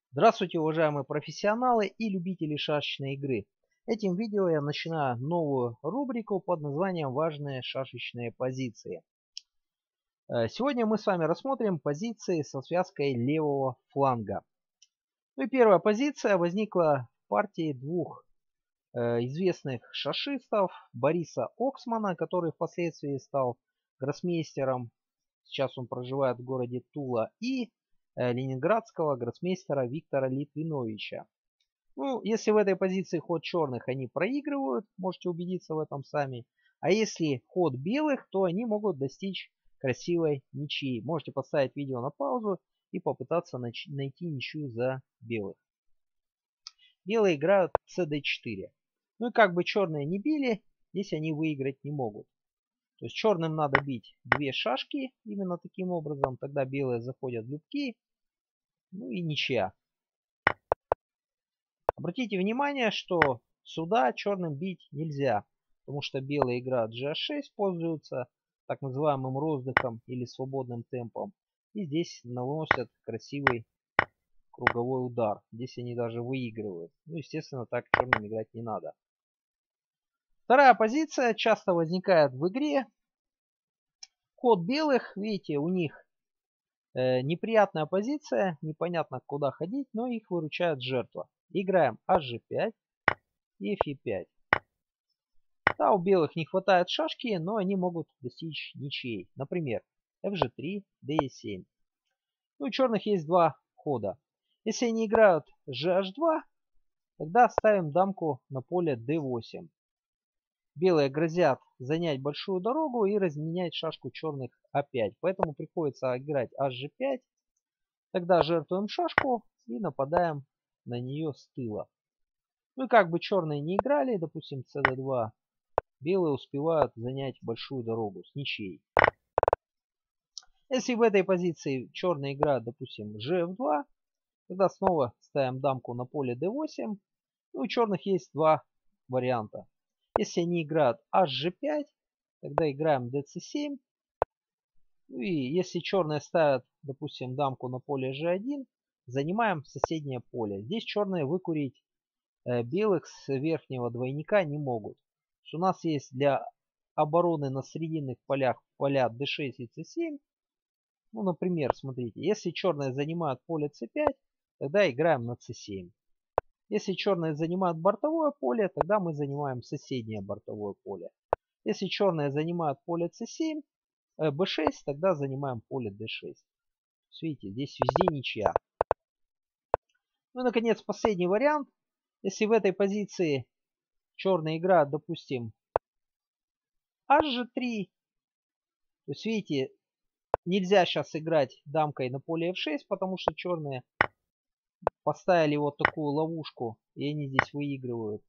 Здравствуйте, уважаемые профессионалы и любители шашечной игры. Этим видео я начинаю новую рубрику под названием «Важные шашечные позиции». Сегодня мы с вами рассмотрим позиции со связкой левого фланга. Ну и первая позиция возникла в партии двух известных шашистов: Бориса Оксмана, который впоследствии стал гроссмейстером, сейчас он проживает в городе Тула, и ленинградского гроссмейстера Виктора Литвиновича. Ну, если в этой позиции ход черных, они проигрывают, можете убедиться в этом сами. А если ход белых, то они могут достичь красивой ничьи. Можете поставить видео на паузу и попытаться найти ничью за белых. Белые играют cd4. Ну и как бы черные не били, здесь они выиграть не могут. То есть черным надо бить две шашки именно таким образом. Тогда белые заходят в любки. Ну и ничья. Обратите внимание, что сюда черным бить нельзя, потому что белая игра GH6 пользуется так называемым роздыхом или свободным темпом. И здесь наносят красивый круговой удар. Здесь они даже выигрывают. Ну, естественно, так черным играть не надо. Вторая позиция часто возникает в игре. Ход белых, видите, у них неприятная позиция, непонятно куда ходить, но их выручает жертва. Играем hg5 и fe5. Да, у белых не хватает шашки, но они могут достичь ничьей. Например, fg3, de7. Ну, у черных есть два хода. Если они играют gh2, тогда ставим дамку на поле d8. Белые грозят занять большую дорогу и разменять шашку черных a5. Поэтому приходится играть hg5. Тогда жертвуем шашку и нападаем на нее с тыла. Ну и как бы черные не играли, допустим, cd2, белые успевают занять большую дорогу с ничьей. Если в этой позиции черные играют, допустим, gf2, тогда снова ставим дамку на поле d8. Ну, у черных есть два варианта. Если они играют hg5, тогда играем dc7. Ну и если черные ставят, допустим, дамку на поле g1, занимаем соседнее поле. Здесь черные выкурить белых с верхнего двойника не могут. У нас есть для обороны на срединных полях поля d6 и c7. Ну, например, смотрите, если черные занимают поле c5, тогда играем на c7. Если черные занимают бортовое поле, тогда мы занимаем соседнее бортовое поле. Если черные занимают поле c7, b6, тогда занимаем поле d6. Видите, здесь везде ничья. Ну и, наконец, последний вариант. Если в этой позиции черная игра, допустим, hg3, то есть, видите, нельзя сейчас играть дамкой на поле f6, потому что черные поставили вот такую ловушку, и они здесь выигрывают.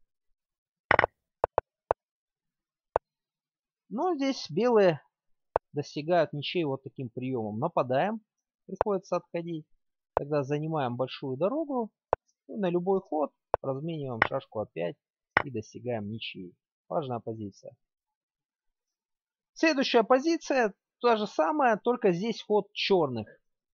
Но здесь белые достигают ничьей вот таким приемом. Нападаем, приходится отходить. Тогда занимаем большую дорогу. И на любой ход размениваем шашку опять и достигаем ничьей. Важная позиция. Следующая позиция та же самая, только здесь ход черных.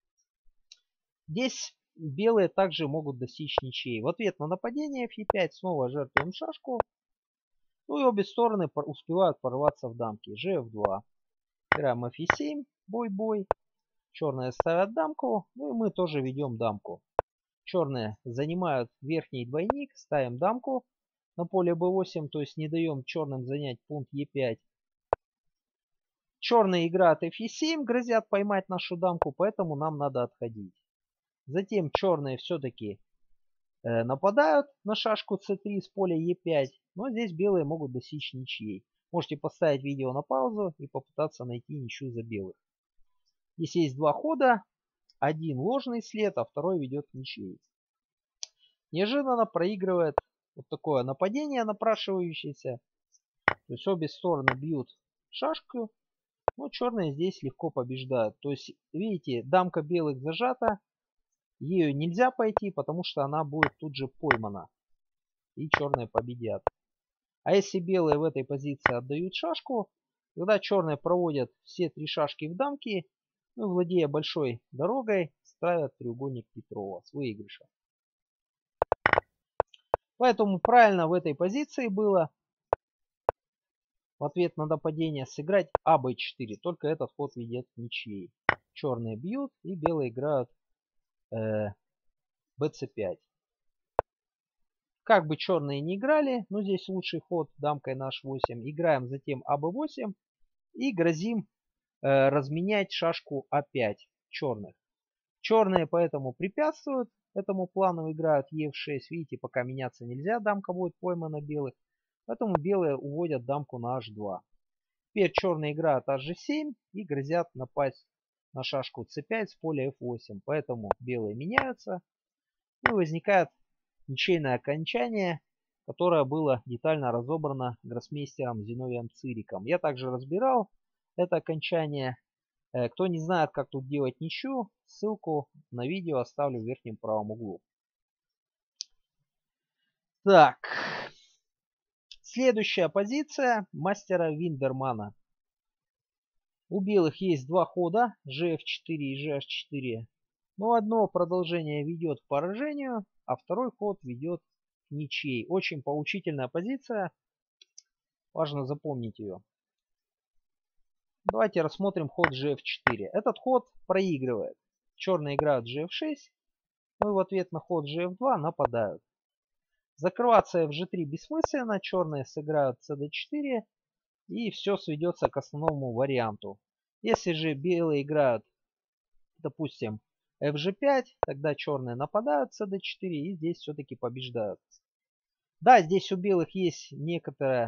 Здесь белые также могут достичь ничьей. В ответ на нападение f5 снова жертвуем шашку. Ну и обе стороны успевают порваться в дамки. gf2. Играем f7. Бой-бой. Черные ставят дамку. Ну и мы тоже ведем дамку. Черные занимают верхний двойник. Ставим дамку на поле b8. То есть не даем черным занять пункт e5. Черные играют f7. Грозят поймать нашу дамку. Поэтому нам надо отходить. Затем черные все-таки нападают на шашку c3 с поля e5. Но здесь белые могут достичь ничьей. Можете поставить видео на паузу и попытаться найти ничью за белых. Здесь есть два хода. Один ложный след, а второй ведет к ничьей. Неожиданно проигрывает вот такое нападение напрашивающееся. То есть обе стороны бьют шашку. Но черные здесь легко побеждают. То есть, видите, дамка белых зажата. Ею нельзя пойти, потому что она будет тут же поймана. И черные победят. А если белые в этой позиции отдают шашку, тогда черные проводят все три шашки в дамки, ну, владея большой дорогой, ставят треугольник Петрова с выигрышем. Поэтому правильно в этой позиции было в ответ на нападение сыграть АБ4. Только этот ход ведет к ничьей. Черные бьют и белые играют БЦ5. Как бы черные не играли, но здесь лучший ход дамкой на H8. Играем затем АБ8 и грозим разменять шашку А5 черных. Черные поэтому препятствуют этому плану, играют Е6. Видите, пока меняться нельзя, дамка будет поймана белых. Поэтому белые уводят дамку на H2. Теперь черные играют H7 и грозят напасть на шашку C5 с поля F8. Поэтому белые меняются. И возникает ничейное окончание, которое было детально разобрано гроссмейстером Зиновием Цириком. Я также разбирал это окончание. Кто не знает, как тут делать ничью, ссылку на видео оставлю в верхнем правом углу. Так, следующая позиция мастера Виндермана. У белых есть два хода, GF4 и GH4. Но одно продолжение ведет к поражению, а второй ход ведет к ничьей. Очень поучительная позиция. Важно запомнить ее. Давайте рассмотрим ход GF4. Этот ход проигрывает. Черные играют GF6. Ну и в ответ на ход GF2 нападают. Закрываться FG3 бессмысленно. Черные сыграют CD4. И все сведется к основному варианту. Если же белые играют, допустим, FG5, тогда черные нападают CD4 и здесь все-таки побеждают. Да, здесь у белых есть некоторые,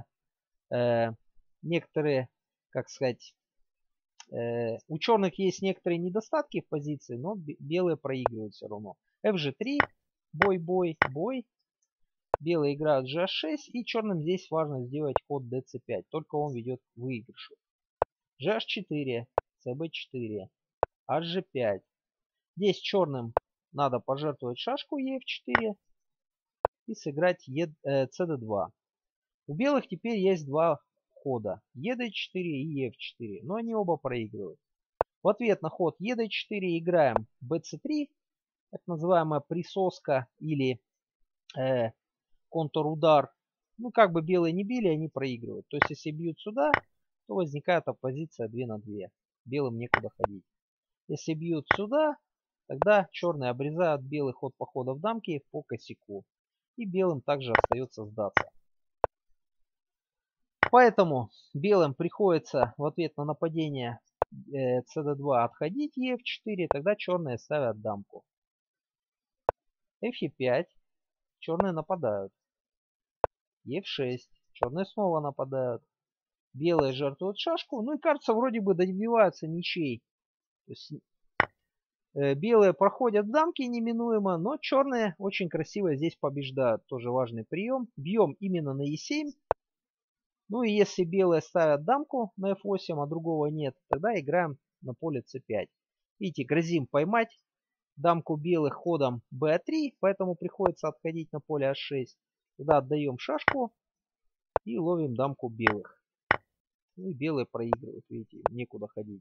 как сказать, у черных есть некоторые недостатки в позиции, но белые проигрывают все равно. FG3, бой. Белые играют GH6 и черным здесь важно сделать ход DC5, только он ведет к выигрышу. GH4, CB4, HG5. Здесь черным надо пожертвовать шашку EF4 и сыграть CD2. У белых теперь есть два хода ED4 и EF4, но они оба проигрывают. В ответ на ход ED4 играем BC3, так называемая присоска или контрудар. Ну как бы белые не били, они проигрывают. То есть если бьют сюда, то возникает оппозиция 2 на 2. Белым некуда ходить. Если бьют сюда, тогда черные обрезают белый ход походов дамки по косяку. И белым также остается сдаться. Поэтому белым приходится в ответ на нападение CD2 отходить EF4, тогда черные ставят дамку. F5, черные нападают. F6, черные снова нападают. Белые жертвуют шашку, ну и кажется вроде бы добиваются ничей. То есть, белые проходят дамки неминуемо, но черные очень красиво здесь побеждают. Тоже важный прием. Бьем именно на E7. Ну и если белые ставят дамку на F8, а другого нет, тогда играем на поле C5. Видите, грозим поймать дамку белых ходом B3, поэтому приходится отходить на поле H6. Тогда отдаем шашку и ловим дамку белых. Ну и белые проигрывают, видите, некуда ходить.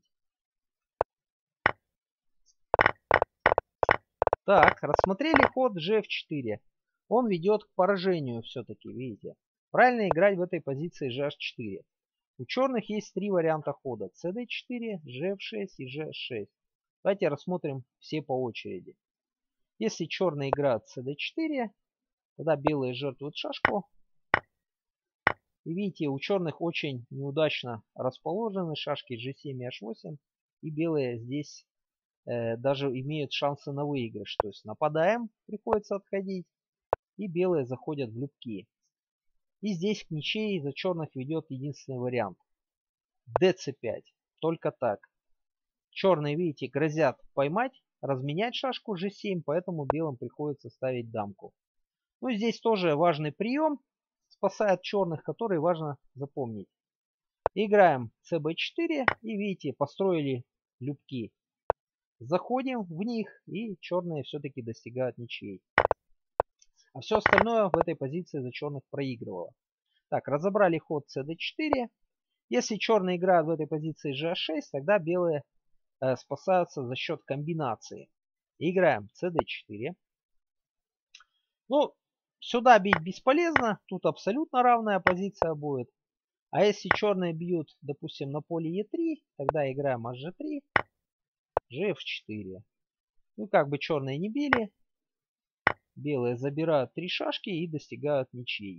Так, рассмотрели ход GF4. Он ведет к поражению все-таки, видите. Правильно играть в этой позиции GH4. У черных есть три варианта хода. CD4, GF6 и GH6. Давайте рассмотрим все по очереди. Если черные играют CD4, тогда белые жертвуют шашку. И видите, у черных очень неудачно расположены шашки G7 и H8. И белые здесь даже имеют шансы на выигрыш. То есть нападаем, приходится отходить. И белые заходят в любки. И здесь к ничьей за черных ведет единственный вариант. DC5. Только так. Черные, видите, грозят поймать, разменять шашку G7, поэтому белым приходится ставить дамку. Ну, здесь тоже важный прием. Спасает черных, который важно запомнить. Играем CB4 и видите, построили любки. Заходим в них и черные все-таки достигают ничьей. А все остальное в этой позиции за черных проигрывало. Так, разобрали ход CD4. Если черные играют в этой позиции GH6, тогда белые спасаются за счет комбинации. Играем CD4. Ну, Сюда бить бесполезно, тут абсолютно равная позиция будет. А если черные бьют, допустим, на поле Е3, тогда играем HG3, GF4. Ну, как бы черные не били, белые забирают 3 шашки и достигают ничьей.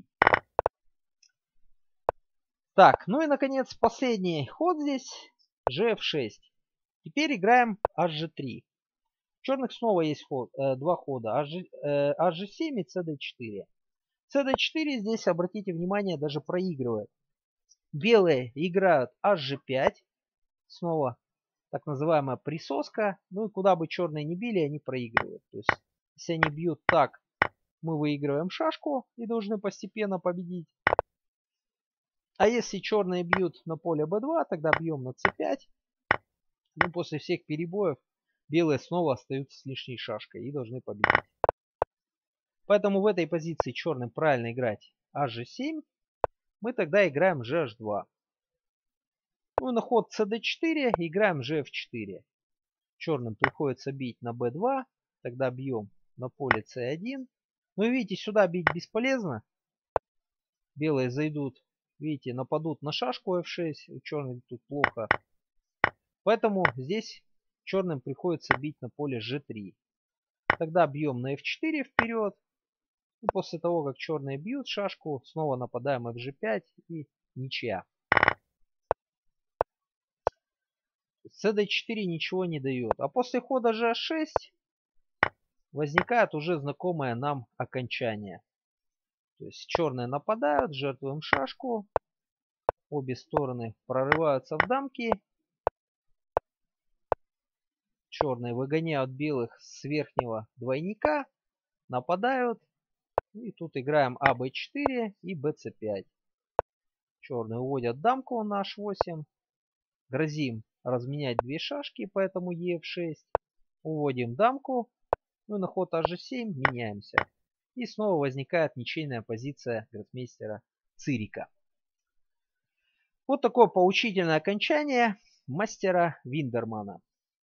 Так, ну и наконец последний ход здесь, GF6. Теперь играем HG3. У черных снова есть два хода, HG7 и CD4. CD4 здесь, обратите внимание, даже проигрывает. Белые играют HG5, снова так называемая присоска. Ну и куда бы черные не били, они проигрывают. То есть, если они бьют так, мы выигрываем шашку и должны постепенно победить. А если черные бьют на поле b2, тогда бьем на c5. Ну, после всех перебоев белые снова остаются с лишней шашкой и должны победить. Поэтому в этой позиции черным правильно играть hg7. Мы тогда играем gh2. Ну и на ход cd4 играем gf4. Черным приходится бить на b2. Тогда бьем на поле c1. Ну и видите, сюда бить бесполезно. Белые зайдут, видите, нападут на шашку f6. У черных тут плохо. Поэтому здесь черным приходится бить на поле g3. Тогда бьем на f4 вперед. И после того, как черные бьют шашку, снова нападаем fg5 и ничья. cd4 ничего не дает. А после хода gh6 возникает уже знакомое нам окончание. То есть черные нападают, жертвуем шашку. Обе стороны прорываются в дамки. Черные выгоняют белых с верхнего двойника. Нападают. И тут играем АБ4 и БЦ5. Черные уводят дамку на H8. Грозим разменять две шашки, поэтому ЕФ6. Уводим дамку. Ну и на ход HG7 меняемся. И снова возникает ничейная позиция гроссмейстера Цирика. Вот такое поучительное окончание мастера Виндермана.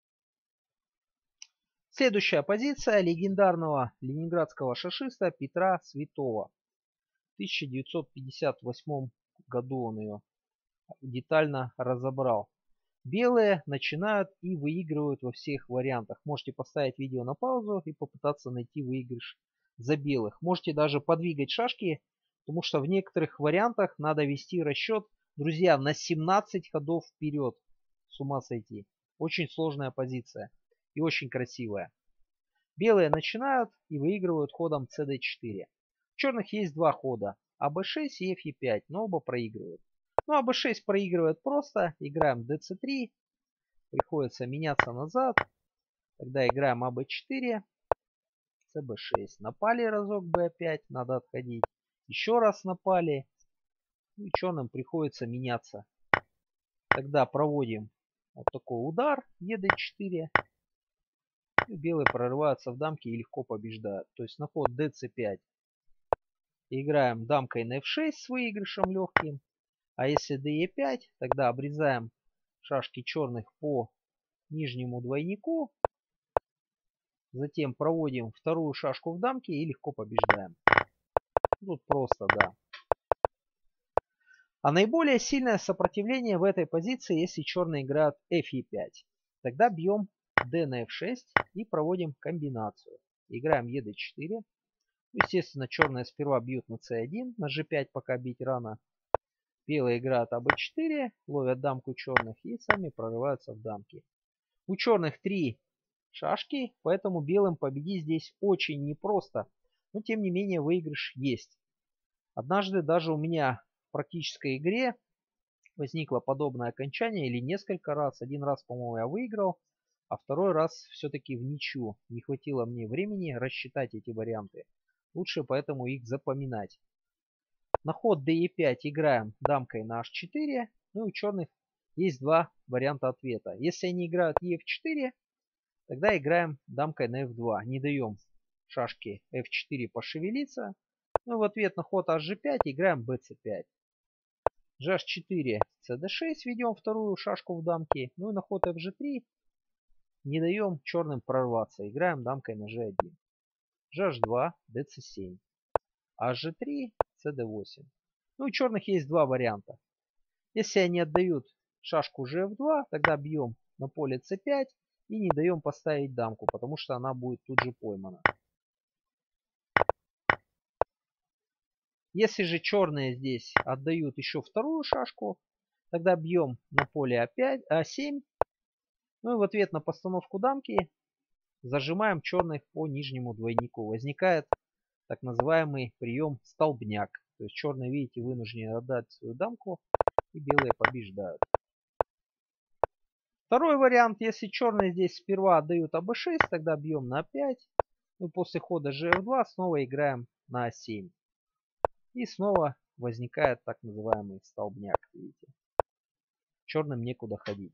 Следующая позиция легендарного ленинградского шашиста Петра Святого. В 1958 году он ее детально разобрал. Белые начинают и выигрывают во всех вариантах. Можете поставить видео на паузу и попытаться найти выигрыш за белых. Можете даже подвигать шашки, потому что в некоторых вариантах надо вести расчет, друзья, на 17 ходов вперед. С ума сойти. Очень сложная позиция и очень красивая. Белые начинают и выигрывают ходом cd4. У черных есть два хода, АБ6 и фе5, но оба проигрывают. Ну, АБ6 проигрывает просто, играем dc3, приходится меняться назад, тогда играем АБ4, cb6. Напали разок b5, надо отходить, еще раз напали, и черным приходится меняться. Тогда проводим вот такой удар, ед4, и белые прорываются в дамки и легко побеждают. То есть на ход dc5 играем дамкой на f6 с выигрышем легким. А если de5, тогда обрезаем шашки черных по нижнему двойнику. Затем проводим вторую шашку в дамке и легко побеждаем. Тут просто, да. А наиболее сильное сопротивление в этой позиции, если черные играют fe5. Тогда бьем d на f6 и проводим комбинацию. Играем ед4. Естественно, черные сперва бьют на c1, на g5 пока бить рано. Белые играют АБ4, ловят дамку черных и сами прорываются в дамки. У черных 3 шашки, поэтому белым победить здесь очень непросто. Но тем не менее выигрыш есть. Однажды даже у меня в практической игре возникло подобное окончание, или несколько раз. Один раз, по-моему, я выиграл, а второй раз все-таки в ничью. Не хватило мне времени рассчитать эти варианты. Лучше поэтому их запоминать. На ход de5 играем дамкой на h4. Ну и у черных есть два варианта ответа. Если они играют ef4, тогда играем дамкой на f2. Не даем шашке f4 пошевелиться. Ну и в ответ на ход hg5 играем bc5. gh4, cd6 ведем вторую шашку в дамке. Ну и на ход fg3 не даем черным прорваться. Играем дамкой на g1. gh2, dc7. hg3, cd8. Ну, у черных есть два варианта. Если они отдают шашку gf2, тогда бьем на поле c5 и не даем поставить дамку, потому что она будет тут же поймана. Если же черные здесь отдают еще вторую шашку, тогда бьем на поле a5, a7. Ну и в ответ на постановку дамки зажимаем черных по нижнему двойнику. Возникает так называемый прием столбняк. То есть черные, видите, вынуждены отдать свою дамку, и белые побеждают. Второй вариант, если черные здесь сперва отдают АБ6, тогда бьем на А5. И после хода ЖФ2 снова играем на А7. И снова возникает так называемый столбняк. Видите? Черным некуда ходить.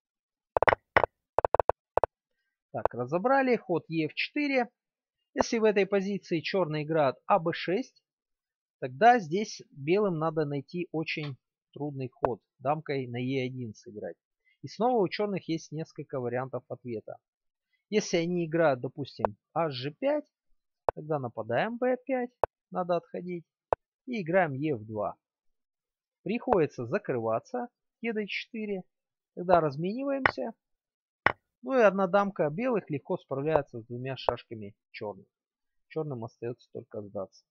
Так, разобрали. Ход ЕФ4. Если в этой позиции черный играет АБ6, тогда здесь белым надо найти очень трудный ход. Дамкой на Е1 сыграть. И снова у черных есть несколько вариантов ответа. Если они играют, допустим, hg5, тогда нападаем b5, надо отходить, и играем e2. Приходится закрываться, e d4, тогда размениваемся. Ну и одна дамка белых легко справляется с двумя шашками черных. Черным остается только сдаться.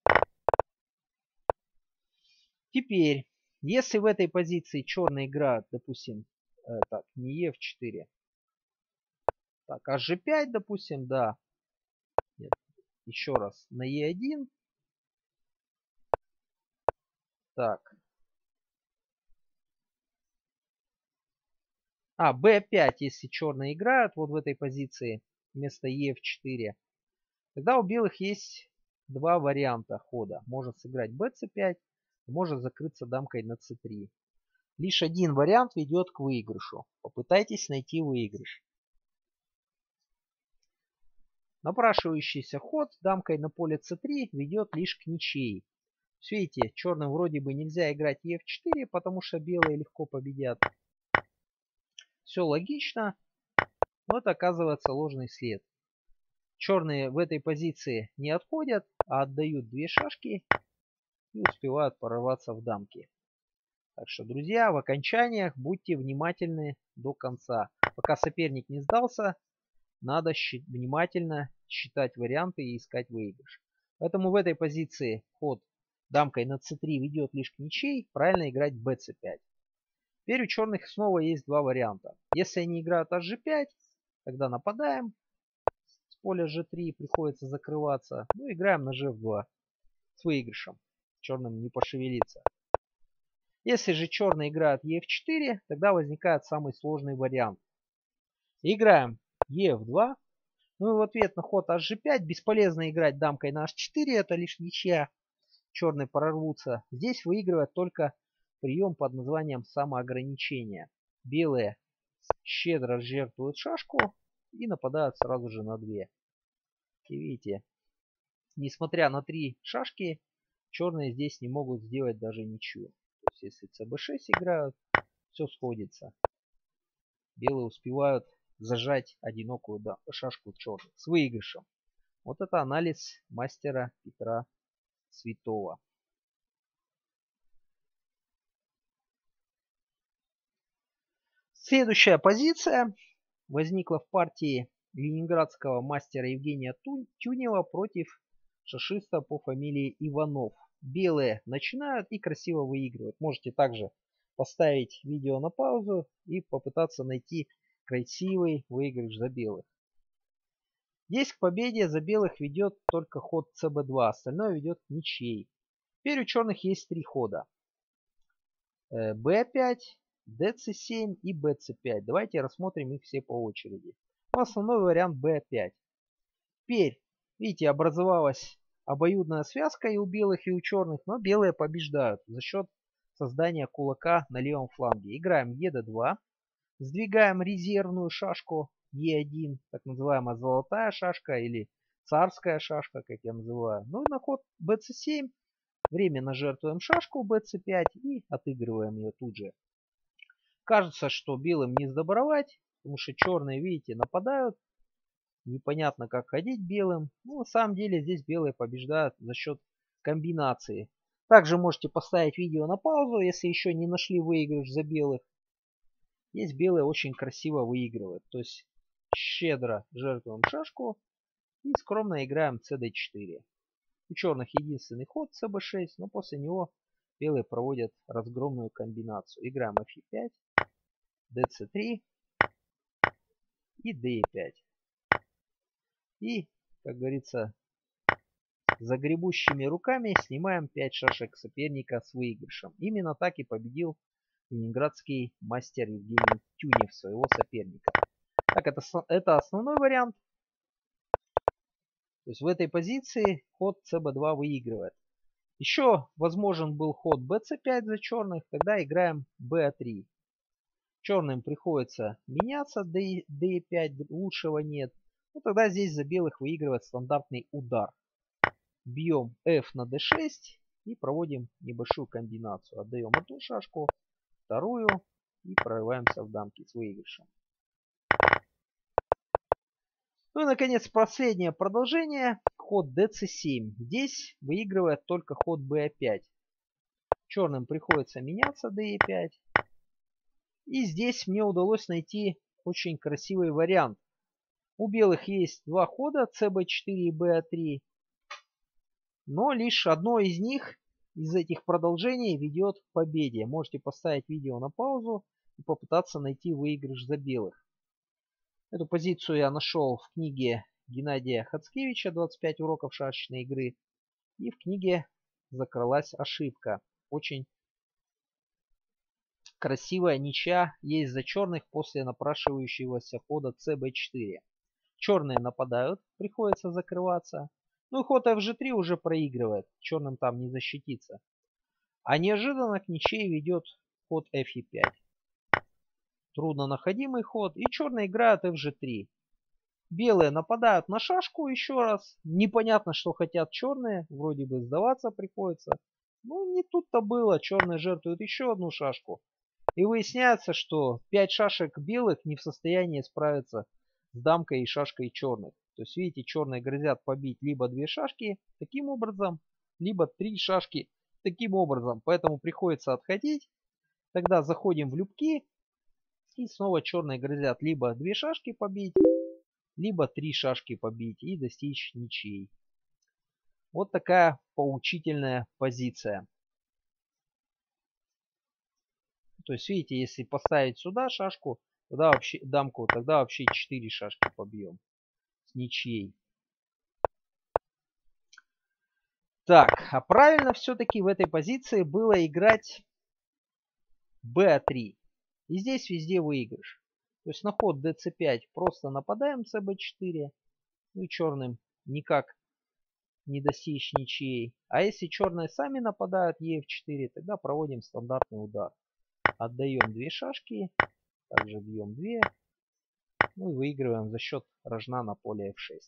Теперь, если в этой позиции черные играют, допустим, так, не e4, так, hg5, допустим, да. Нет, еще раз, на e1. Так. b5, если черные играют вот в этой позиции вместо e4, тогда у белых есть два варианта хода. Может сыграть bc5, может закрыться дамкой на c3. Лишь один вариант ведет к выигрышу. Попытайтесь найти выигрыш. Напрашивающийся ход дамкой на поле c3 ведет лишь к ничьей. Видите, черным вроде бы нельзя играть e4, потому что белые легко победят. Все логично, но это оказывается ложный след. Черные в этой позиции не отходят, а отдают две шашки и успевают прорваться в дамки. Так что, друзья, в окончаниях будьте внимательны до конца. Пока соперник не сдался, надо внимательно считать варианты и искать выигрыш. Поэтому в этой позиции ход дамкой на c3 ведет лишь к ничьей, правильно играть bc5. Теперь у черных снова есть два варианта. Если они играют hg5, тогда нападаем. С поля g3 приходится закрываться. Ну, играем на gf2 с выигрышем. Черным не пошевелиться. Если же черные играют ef4, тогда возникает самый сложный вариант. Играем ef2. Ну и в ответ на ход hg5 бесполезно играть дамкой на h4. Это лишь ничья. Черные прорвутся. Здесь выигрывает только прием под названием самоограничение. Белые щедро жертвуют шашку и нападают сразу же на две. И видите, несмотря на три шашки, черные здесь не могут сделать даже ничью. То есть если cb6 играют, все сходится. Белые успевают зажать одинокую шашку черных с выигрышем. Вот это анализ мастера Петра Святого. Следующая позиция возникла в партии ленинградского мастера Евгения Тюнева против шашиста по фамилии Иванов. Белые начинают и красиво выигрывают. Можете также поставить видео на паузу и попытаться найти красивый выигрыш за белых. Здесь к победе за белых ведет только ход cb2, остальное ведет к ничьей. Теперь у черных есть три хода. b5, dc7 и bc5. Давайте рассмотрим их все по очереди. Основной вариант b5. Теперь, видите, образовалась обоюдная связка и у белых, и у черных, но белые побеждают за счет создания кулака на левом фланге. Играем ед2, сдвигаем резервную шашку e1, так называемая золотая шашка или царская шашка, как я называю. Ну и на ход bc7 временно жертвуем шашку bc5 и отыгрываем ее тут же. Кажется, что белым не сдобровать, потому что черные, видите, нападают. Непонятно, как ходить белым. Ну, на самом деле, здесь белые побеждают за счет комбинации. Также можете поставить видео на паузу, если еще не нашли выигрыш за белых. Здесь белые очень красиво выигрывают. То есть щедро жертвуем шашку и скромно играем cd4. У черных единственный ход cb6, но после него белые проводят разгромную комбинацию. Играем fe5, dc3 и de5. И, как говорится, загребущими руками снимаем 5 шашек соперника с выигрышем. Именно так и победил ленинградский мастер Евгений Тюнев своего соперника. Так, это основной вариант. То есть в этой позиции ход cb2 выигрывает. Еще возможен был ход bc5 за черных, тогда играем ba3. Черным приходится меняться, d5, лучшего нет. Ну, тогда здесь за белых выигрывает стандартный удар. Бьем f на d6 и проводим небольшую комбинацию. Отдаем одну шашку, вторую и прорываемся в дамки с выигрышем. Ну и наконец последнее продолжение. Ход dc7. Здесь выигрывает только ход ba5. Черным приходится меняться de5. И здесь мне удалось найти очень красивый вариант. У белых есть два хода cb4 и ba3. Но лишь одно из них, из этих продолжений, ведет к победе. Можете поставить видео на паузу и попытаться найти выигрыш за белых. Эту позицию я нашел в книге Геннадия Хацкевича «25 уроков шашечной игры». И в книге закралась ошибка. Очень красивая ничья есть за черных после напрашивающегося хода cb4. Черные нападают, приходится закрываться. Ну и ход fg3 уже проигрывает. Черным там не защититься. А неожиданно к ничьей ведет ход fe5. Трудно находимый ход. И черные играют fg3. Белые нападают на шашку еще раз. Непонятно, что хотят черные. Вроде бы сдаваться приходится. Но не тут-то было. Черные жертвуют еще одну шашку. И выясняется, что 5 шашек белых не в состоянии справиться с дамкой и шашкой черных. То есть, видите, черные грозят побить либо 2 шашки таким образом, либо 3 шашки таким образом. Поэтому приходится отходить. Тогда заходим в любки. И снова черные грозят либо 2 шашки побить, либо 3 шашки побить и достичь ничьей. Вот такая поучительная позиция. То есть, видите, если поставить сюда шашку, тогда вообще дамку, тогда вообще 4 шашки побьем с ничьей. Так, а правильно все-таки в этой позиции было играть b3. И здесь везде выигрыш. То есть на ход dc5 просто нападаем cb4. Ну и черным никак не достичь ничьей. А если черные сами нападают ef4, тогда проводим стандартный удар. Отдаем 2 шашки. Также бьем 2. Ну и выигрываем за счет рожна на поле f6.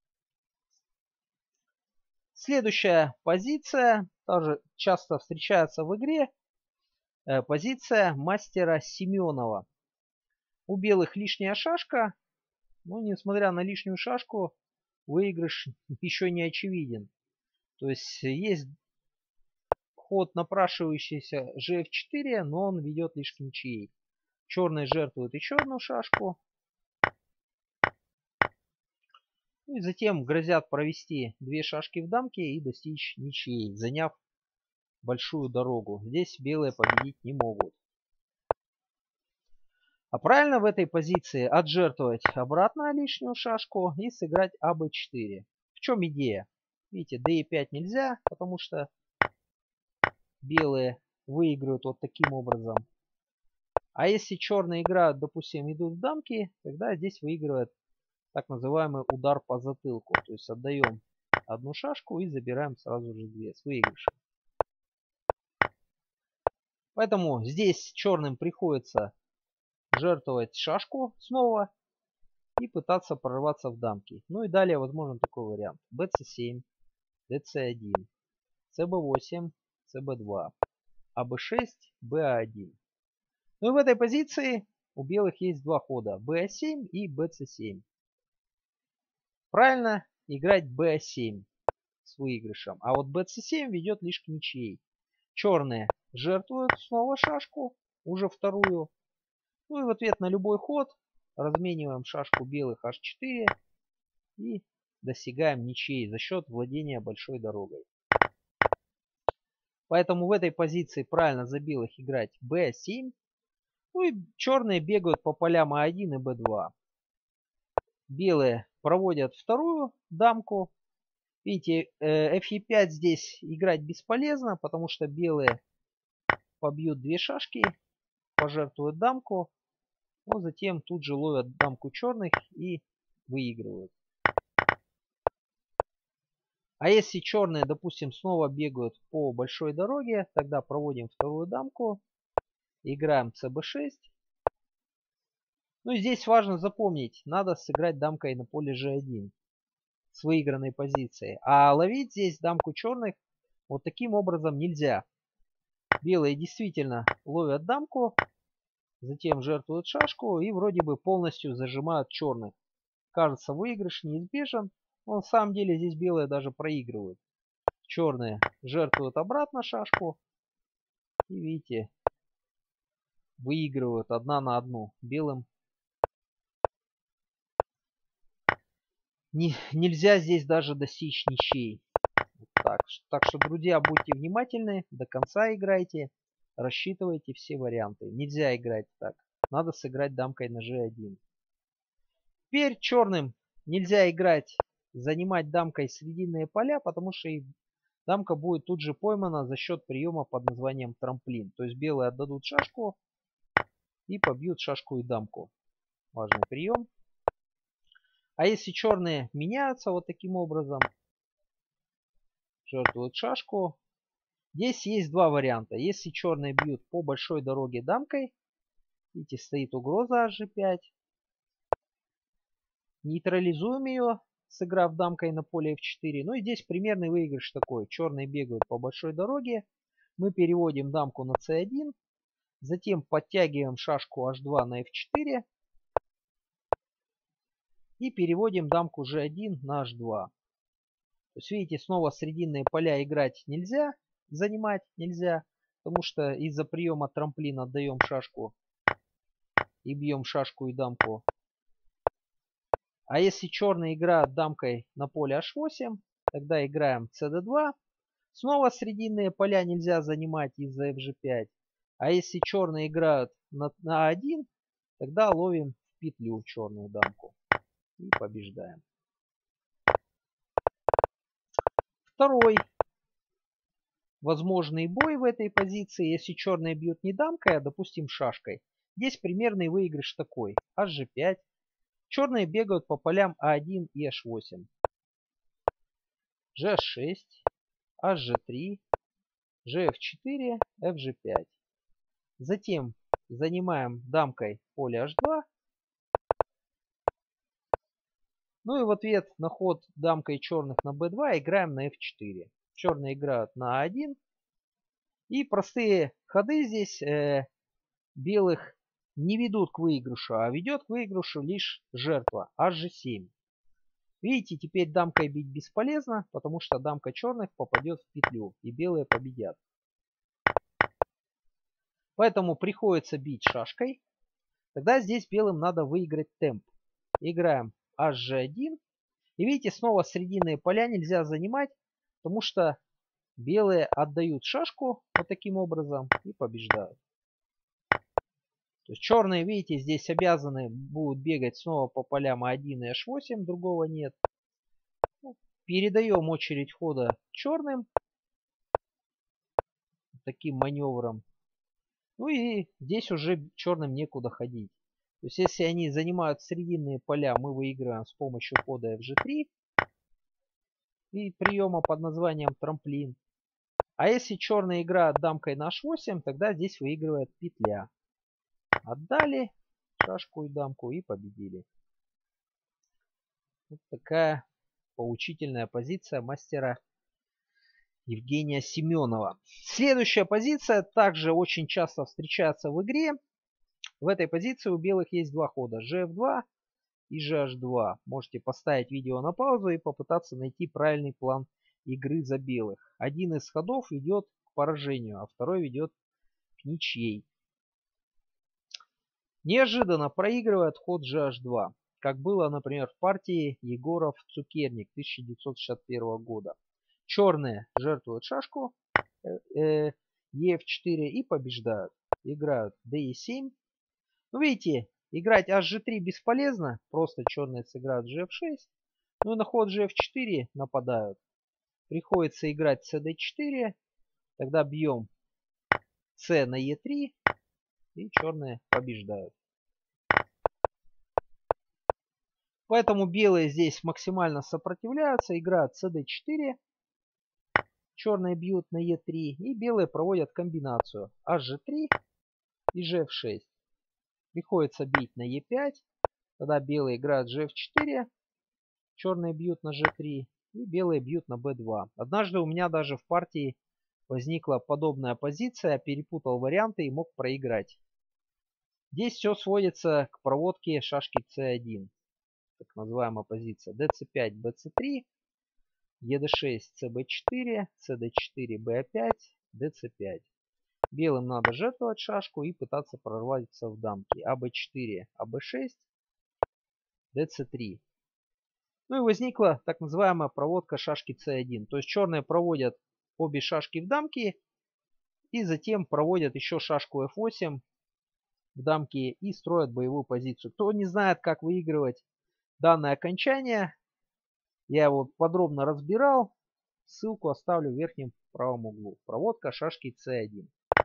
Следующая позиция, тоже часто встречается в игре, позиция мастера Семенова. У белых лишняя шашка, но несмотря на лишнюю шашку, выигрыш еще не очевиден. То есть есть ход напрашивающийся gf4, но он ведет лишь к ничьей. Черные жертвуют еще одну шашку. И затем грозят провести 2 шашки в дамке и достичь ничьей, заняв большую дорогу. Здесь белые победить не могут. А правильно в этой позиции отжертвовать обратно лишнюю шашку и сыграть АБ4. В чем идея? Видите, d5 нельзя, потому что белые выиграют вот таким образом. А если черные играют, допустим, идут в дамки, тогда здесь выигрывает так называемый удар по затылку. То есть отдаем одну шашку и забираем сразу же 2 с выигрышем. Поэтому здесь черным приходится жертвовать шашку снова и пытаться прорваться в дамки. Ну и далее возможен такой вариант. bc7, dc1, cb8, cb2, ab6, ba1. Ну и в этой позиции у белых есть два хода. ba7 и bc7. Правильно играть ba7. с выигрышем. А вот bc7 ведет лишь к ничьей. Черные жертвуют снова шашку, уже вторую. Ну и в ответ на любой ход размениваем шашку белых h4 и достигаем ничьей за счет владения большой дорогой. Поэтому в этой позиции правильно за белых играть b7. Ну и черные бегают по полям a1 и b2. Белые проводят вторую дамку. Видите, f5 здесь играть бесполезно, потому что белые побьют две шашки, пожертвуют дамку, но затем тут же ловят дамку черных и выигрывают. А если черные, допустим, снова бегают по большой дороге, тогда проводим вторую дамку, играем cb6. Ну и здесь важно запомнить, надо сыграть дамкой на поле g1 с выигранной позиции. А ловить здесь дамку черных вот таким образом нельзя. Белые действительно ловят дамку, затем жертвуют шашку и вроде бы полностью зажимают черных. Кажется, выигрыш неизбежен, но на самом деле здесь белые даже проигрывают. Черные жертвуют обратно шашку и, видите, выигрывают 1 на 1. Белым нельзя здесь даже достичь ничьей. Вот так что, друзья, будьте внимательны, до конца играйте, рассчитывайте все варианты. Нельзя играть так. Надо сыграть дамкой на g1. Теперь черным нельзя играть, занимать дамкой срединные поля, потому что дамка будет тут же поймана за счет приема под названием трамплин. То есть белые отдадут шашку и побьют шашку и дамку. Важный прием. А если черные меняются вот таким образом, жертвуют шашку. Здесь есть два варианта. Если черные бьют по большой дороге дамкой, видите, стоит угроза hg5. Нейтрализуем ее, сыграв дамкой на поле f4. Ну и здесь примерный выигрыш такой. Черные бегают по большой дороге. Мы переводим дамку на c1. Затем подтягиваем шашку h2 на f4. И переводим дамку g1 на h2. То есть, видите, снова срединные поля играть нельзя, занимать нельзя, потому что из-за приема трамплина отдаем шашку и бьем шашку и дамку. А если черные играют дамкой на поле h8, тогда играем cd2. Снова срединные поля нельзя занимать из-за fg5. А если черные играют на a1, тогда ловим в петлю черную дамку и побеждаем. Второй возможный бой в этой позиции, если черные бьют не дамкой, а допустим шашкой. Здесь примерный выигрыш такой. hg5. Черные бегают по полям a1 и h8. g6, hg3, gf4, fg5. Затем занимаем дамкой поле h2. Ну и в ответ на ход дамкой черных на b2 играем на f4. Черные играют на a1. И простые ходы здесь белых не ведут к выигрышу, а ведет к выигрышу лишь жертва hg7. Видите, теперь дамкой бить бесполезно, потому что дамка черных попадет в петлю и белые победят. Поэтому приходится бить шашкой. Тогда здесь белым надо выиграть темп. Играем hg1. И видите, снова срединные поля нельзя занимать, потому что белые отдают шашку вот таким образом и побеждают. То есть черные, видите, здесь обязаны будут бегать снова по полям a1 и h8, другого нет. Передаем очередь хода черным таким маневром. Ну и здесь уже черным некуда ходить. То есть если они занимают срединные поля, мы выигрываем с помощью хода fg3 и приема под названием трамплин. А если черные играют дамкой на h8, тогда здесь выигрывает петля. Отдали шашку и дамку и победили. Вот такая поучительная позиция мастера Евгения Семенова. Следующая позиция также очень часто встречается в игре. В этой позиции у белых есть два хода. gf2 и gh2. Можете поставить видео на паузу и попытаться найти правильный план игры за белых. Один из ходов ведет к поражению, а второй ведет к ничьей. Неожиданно проигрывает ход GH2, как было, например, в партии Егоров-Цукерник 1961 года. Черные жертвуют шашку E4 и побеждают. Играют DE7. Ну, видите, играть HG3 бесполезно, просто черные сыграют GF6. Ну и на ход GF4 нападают. Приходится играть CD4, тогда бьем C на E3 и черные побеждают. Поэтому белые здесь максимально сопротивляются, играют CD4, черные бьют на E3 и белые проводят комбинацию HG3 и GF6. Приходится бить на E5, тогда белые играют GF4, черные бьют на G3 и белые бьют на B2. Однажды у меня даже в партии возникла подобная позиция, я перепутал варианты и мог проиграть. Здесь все сводится к проводке шашки C1. Так называемая позиция DC5, BC3, ED6, CB4, CD4, BA5, DC5. Белым надо жертвовать шашку и пытаться прорваться в дамки. AB4, AB6, DC3. Ну и возникла так называемая проводка шашки C1. То есть черные проводят обе шашки в дамки и затем проводят еще шашку F8 в дамки и строят боевую позицию. Кто не знает, как выигрывать данное окончание, я его подробно разбирал. Ссылку оставлю в верхнем правом углу. Проводка шашки C1.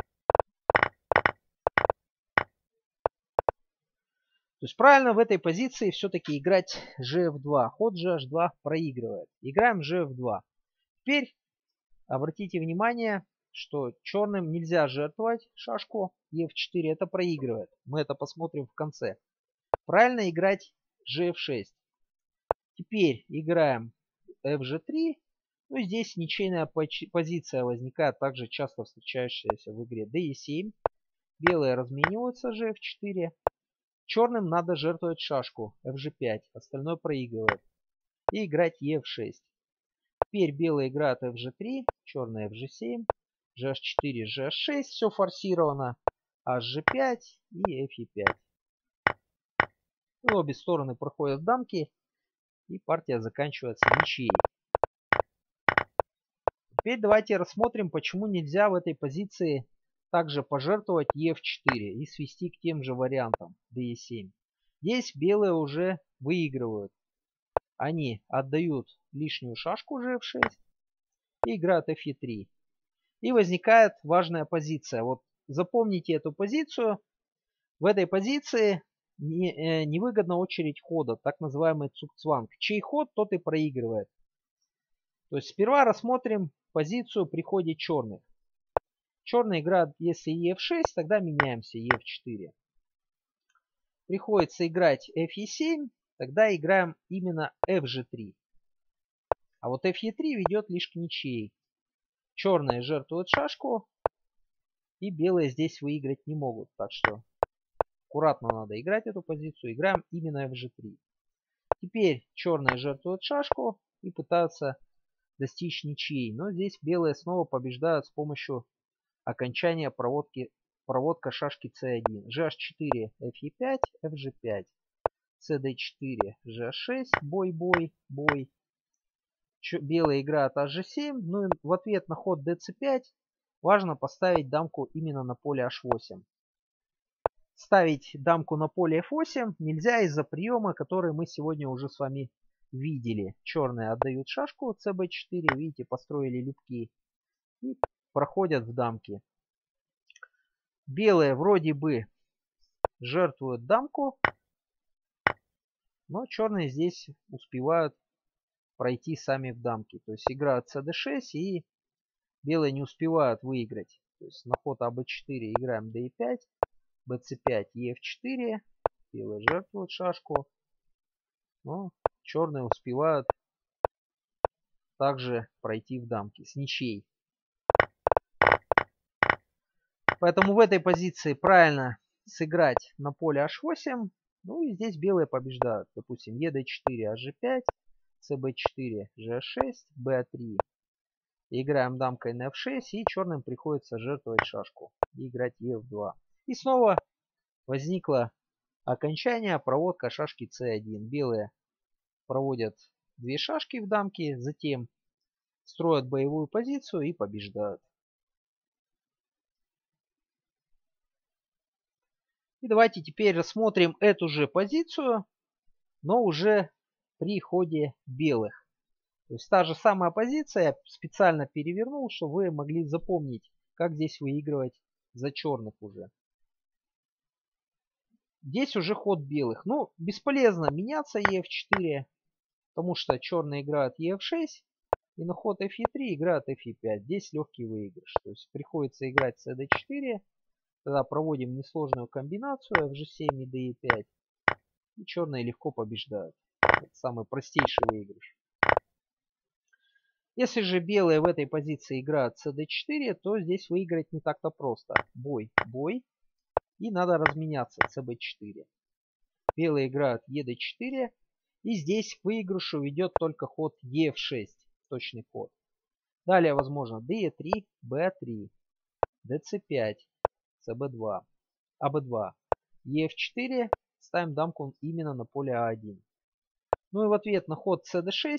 То есть правильно в этой позиции все-таки играть GF2. Ход GH2 проигрывает. Играем GF2. Теперь обратите внимание, что черным нельзя жертвовать шашку EF4. Это проигрывает. Мы это посмотрим в конце. Правильно играть GF6. Теперь играем FG3. Ну и здесь ничейная позиция возникает, также часто встречающаяся в игре DE7. Белые размениваются GF4. Черным надо жертвовать шашку FG5, остальное проигрывает. И играть EF6. Теперь белые играют FG3, черные FG7, GH4, GH6, все форсировано, HG5 и FE5. И обе стороны проходят дамки, и партия заканчивается ничьей. Теперь давайте рассмотрим, почему нельзя в этой позиции также пожертвовать EF4 и свести к тем же вариантам DE7. Здесь белые уже выигрывают. Они отдают лишнюю шашку GF6 и играют FE3. И возникает важная позиция. Вот запомните эту позицию. В этой позиции невыгодна очередь хода, так называемый цукцванг. Чей ход, тот и проигрывает. То есть сперва рассмотрим позицию при ходе черных. Черные играют, если EF6, тогда меняемся EF4. Приходится играть FE7, тогда играем именно FG3. А вот FE3 ведет лишь к ничьей. Черные жертвуют шашку, и белые здесь выиграть не могут. Так что аккуратно надо играть эту позицию. Играем именно FG3. Теперь черные жертвуют шашку и пытаются достичь ничьей. Но здесь белые снова побеждают с помощью окончания проводка шашки C1. GH4, FE5, FG5. CD4, GH6, бой. Белые играют HG7. Ну и в ответ на ход DC5 важно поставить дамку именно на поле H8. Ставить дамку на поле F8 нельзя из-за приема, который мы сегодня уже с вами видели. Черные отдают шашку CB4, видите, построили любки и проходят в дамки. Белые вроде бы жертвуют дамку, но черные здесь успевают пройти сами в дамки. То есть играют CD6 и белые не успевают выиграть. То есть на ход AB4 играем DE5, BC5, EF4. Белые жертвуют шашку, но черные успевают также пройти в дамки с ничьей. Поэтому в этой позиции правильно сыграть на поле H8. Ну и здесь белые побеждают. Допустим, ED4, HG5, CB4, GH6, BA3, Играем дамкой на f6, и черным приходится жертвовать шашку и играть ef2. И снова возникло окончание, проводка шашки c1. Белые проводят две шашки в дамке, затем строят боевую позицию и побеждают. И давайте теперь рассмотрим эту же позицию, но уже при ходе белых. То есть та же самая позиция, я специально перевернул, чтобы вы могли запомнить, как здесь выигрывать за черных уже. Здесь уже ход белых. Ну, бесполезно меняться ef4, потому что черные играют ef6, и на ход fe3 играют fe5. Здесь легкий выигрыш. То есть приходится играть cd4, тогда проводим несложную комбинацию fg7 и de5, и черные легко побеждают. Это самый простейший выигрыш. Если же белые в этой позиции играют cd4, то здесь выиграть не так-то просто. Бой, бой. И надо разменяться cb4. Белые играют ed4. И здесь к выигрышу ведет только ход ef6. Точный ход. Далее возможно de3, b3, dc5, cb2, ab2, ef4. Ставим дамку именно на поле a1. Ну и в ответ на ход cd6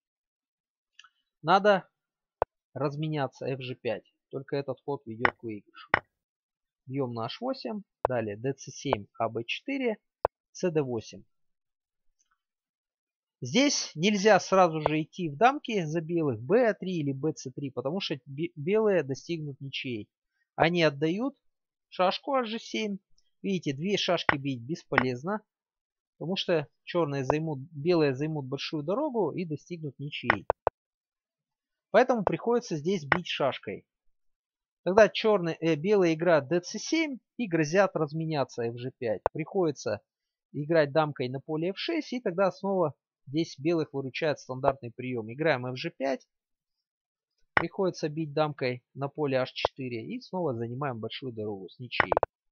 надо разменяться fg5. Только этот ход ведет к выигрышу. Бьем на h8. Далее dc7, ab4, cd8. Здесь нельзя сразу же идти в дамки за белых b3 или bc3, потому что белые достигнут ничьей. Они отдают шашку hg7. Видите, две шашки бить бесполезно, потому что белые займут большую дорогу и достигнут ничьей. Поэтому приходится здесь бить шашкой. Тогда белые играют dc7 и грозят разменяться fg5. Приходится играть дамкой на поле f6, и тогда снова здесь белых выручает стандартный прием. Играем fg5. Приходится бить дамкой на поле h4 и снова занимаем большую дорогу с ничьей.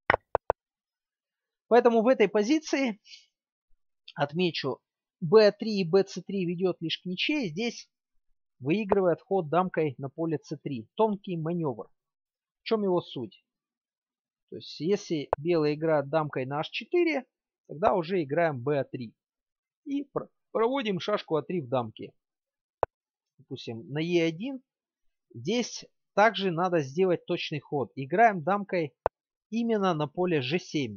Поэтому в этой позиции, отмечу, b3 и bc3 ведет лишь к ничьей. Здесь выигрывает ход дамкой на поле c3. Тонкий маневр. В чем его суть? То есть, если белые играют дамкой на h4, тогда уже играем b3. И проводим шашку a3 в дамке. Допустим, на e1. Здесь также надо сделать точный ход. Играем дамкой именно на поле g7.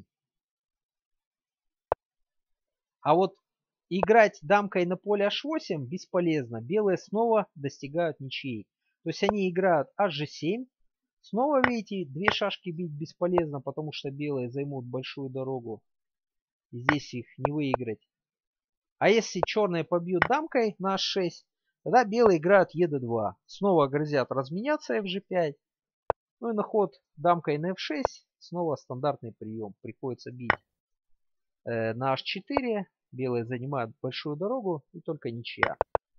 А вот играть дамкой на поле h8 бесполезно. Белые снова достигают ничьей. То есть они играют hg7. Снова, видите, две шашки бить бесполезно, потому что белые займут большую дорогу. И здесь их не выиграть. А если черные побьют дамкой на h6, тогда белые играют ед2. Снова грозят разменяться fg5. Ну и на ход дамкой на f6 снова стандартный прием. Приходится бить на h4. Белые занимают большую дорогу и только ничья.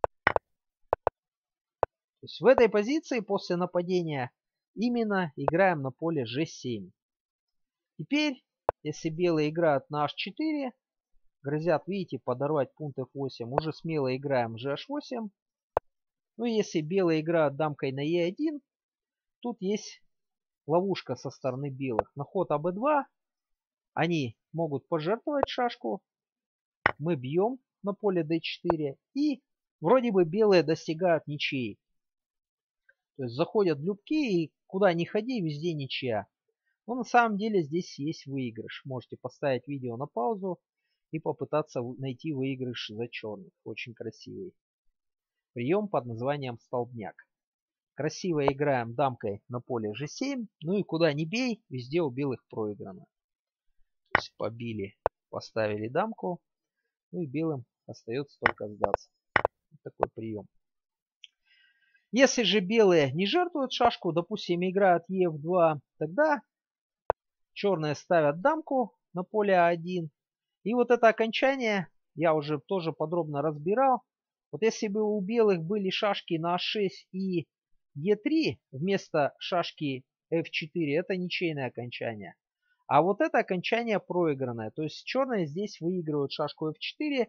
То есть в этой позиции после нападения именно играем на поле g7. Теперь, если белые играют на h4, грозят, видите, подорвать пункт f8, уже смело играем gh8. Ну и если белые играют дамкой на e1, тут есть ловушка со стороны белых. На ход ab2 они могут пожертвовать шашку. Мы бьем на поле d4. И вроде бы белые достигают ничьей. То есть заходят в любки, и куда ни ходи, везде ничья. Но на самом деле здесь есть выигрыш. Можете поставить видео на паузу и попытаться найти выигрыш за черных. Очень красивый прием под названием столбняк. Красиво играем дамкой на поле g7. Ну и куда ни бей, везде у белых проиграно. То есть побили, поставили дамку. Ну и белым остается только сдаться. Вот такой прием. Если же белые не жертвуют шашку, допустим, играют ef2, тогда черные ставят дамку на поле a1. И вот это окончание я уже тоже подробно разбирал. Вот если бы у белых были шашки на a6 и e3 вместо шашки f4, это ничейное окончание. А вот это окончание проигранное. То есть черные здесь выигрывают шашку f4,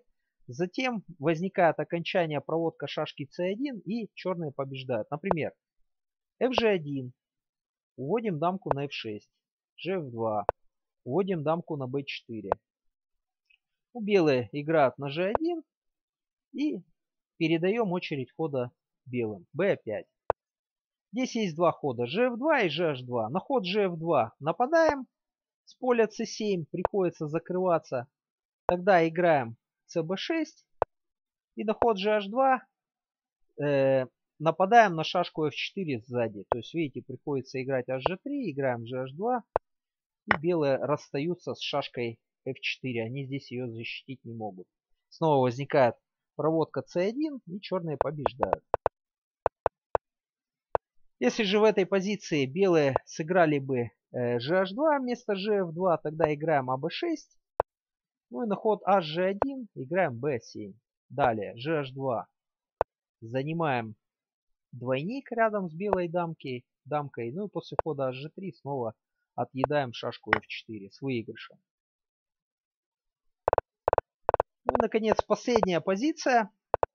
Затем возникает окончание проводка шашки c1 и черные побеждают. Например, fg1. Уводим дамку на f6. gf2. Уводим дамку на b4. Белые играют на g1 и передаем очередь хода белым. b5. Здесь есть два хода gf2 и gh2. На ход gf2 нападаем. С поля c7 приходится закрываться. Тогда играем cb6. И на ход gh2 нападаем на шашку f4 сзади. То есть, видите, приходится играть hg3, играем gh2. И белые расстаются с шашкой f4. Они здесь ее защитить не могут. Снова возникает проводка c1 и черные побеждают. Если же в этой позиции белые сыграли бы gh2 вместо gf2, тогда играем ab6. Ну и на ход hg1 играем b7. Далее gh2. Занимаем двойник рядом с белой дамкой. Ну и после хода hg3 снова отъедаем шашку f4 с выигрышем. Ну и наконец последняя позиция.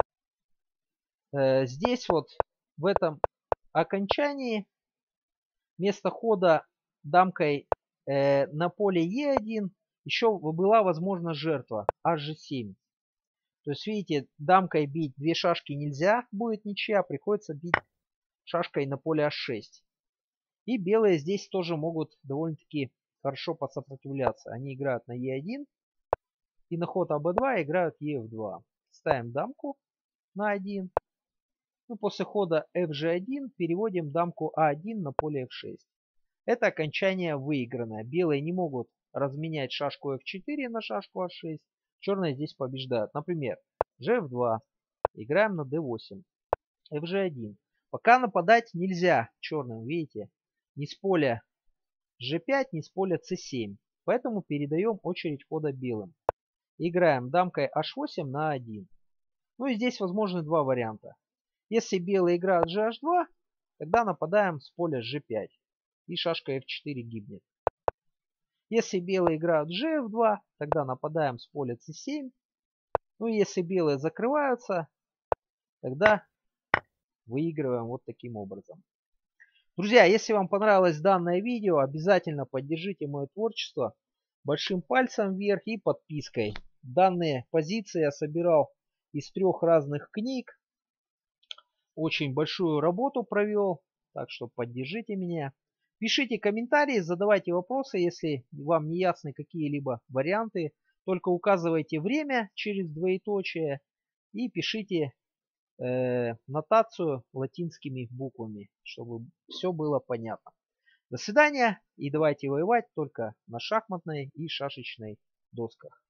Здесь вот в этом окончании вместо хода дамкой на поле e1 еще была возможна жертва hg7. То есть видите, дамкой бить две шашки нельзя, будет ничья, приходится бить шашкой на поле h6. И белые здесь тоже могут довольно-таки хорошо посопротивляться. Они играют на e1 и на ход ab2 играют ef2. Ставим дамку на 1. Ну, после хода fg1 переводим дамку a1 на поле f6. Это окончание выигранное. Белые не могут разменять шашку f4 на шашку h6. Черные здесь побеждают. Например, gf2. Играем на d8. fg1. Пока нападать нельзя черным, видите. Ни с поля g5, ни с поля c7. Поэтому передаем очередь хода белым. Играем дамкой h8 на 1. Ну и здесь возможны два варианта. Если белые играют gh2, тогда нападаем с поля g5. И шашка f4 гибнет. Если белые играют gf2, тогда нападаем с поля c7. Ну и если белые закрываются, тогда выигрываем вот таким образом. Друзья, если вам понравилось данное видео, обязательно поддержите мое творчество большим пальцем вверх и подпиской. Данные позиции я собирал из 3 разных книг. Очень большую работу провел, так что поддержите меня. Пишите комментарии, задавайте вопросы, если вам не ясны какие-либо варианты. Только указывайте время через двоеточие и пишите нотацию латинскими буквами, чтобы все было понятно. До свидания и давайте воевать только на шахматной и шашечной досках.